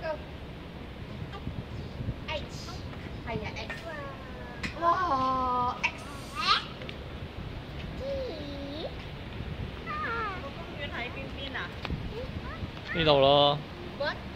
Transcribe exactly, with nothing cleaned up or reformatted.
Go. H. Hay là X. Wow. X. Con Nguyên thấy pin pin à? 呢度咯。 Bớt.